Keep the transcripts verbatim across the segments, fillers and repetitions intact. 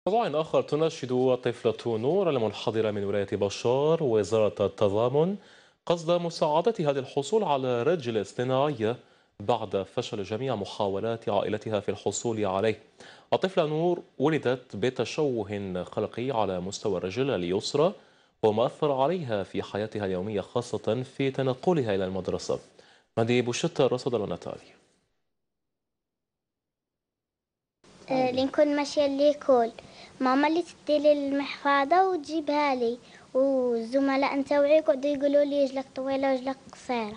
موضوع آخر، تناشد الطفلة نور المنحدرة من ولاية بشار وزارة التضامن قصد مساعدتها للحصول على رجل اصطناعي بعد فشل جميع محاولات عائلتها في الحصول عليه. الطفلة نور ولدت بتشوه خلقي على مستوى الرجل اليسرى، وما أثر عليها في حياتها اليومية خاصة في تنقلها إلى المدرسة. مهدي بوشتة رصد لنا تالي. آه، لنكون ماشية ليكول، ماما اللي تديلي المحفظة وتجيبها لي، والزملاء نتاوعي يقعدوا يقولوا لي رجلك طويلة ورجلك قصيرة،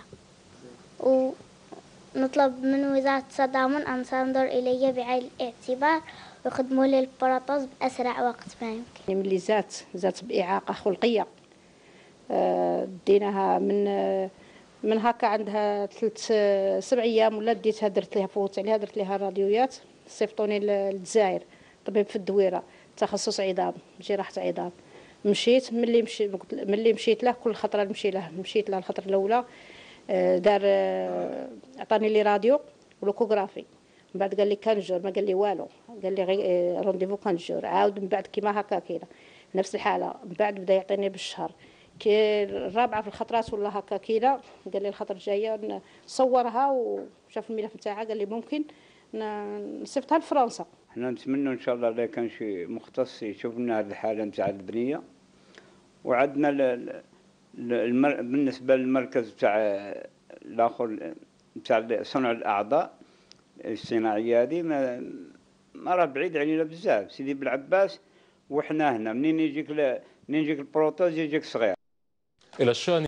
ونطلب من وزارة التضامن أن تنظر إلي بعين الاعتبار ويخدموا لي البروطوز بأسرع وقت ما يمكن. يعني ملي زات زات بإعاقة خلقية، آه، ديناها من آه، من هكا عندها ثلاث آه، سبع أيام ولا ديتها درت لها فوت عليها درت لها راديويات، صيفطوني للجزائر طبيب في الدويرة تخصص عظام جراحة عظام. مشيت ملي مشيت ملي مشيت له كل خطرة نمشي له مشيت له الخطرة الأولى، آه، دار آه، عطاني لي راديو ولوكوغرافي، من بعد قال لي كنجور ما قال لي والو، قال لي غي رونديفو كنجور، عاود من بعد كيما هكا كينا نفس الحاله، من بعد بدا يعطيني بالشهر، كي الرابعه في الخطرات ولا هكا كينا قال لي الخطره الجايه صورها وشاف الملف نتاعها قال لي ممكن نصيفطها لفرنسا. احنا نتمنى ان شاء الله لا كان شي مختص يشوف لنا هذه الحاله نتاع البنيه، وعندنا المر... بالنسبه للمركز تاع الاخر تاع صنع الاعضاء الصناعيه هذه ما ما راه بعيد علينا بزاف سيدي بالعباس، وحنا هنا منين يجيك ل... منين يجيك البروتوز يجيك صغير. إلى الشأن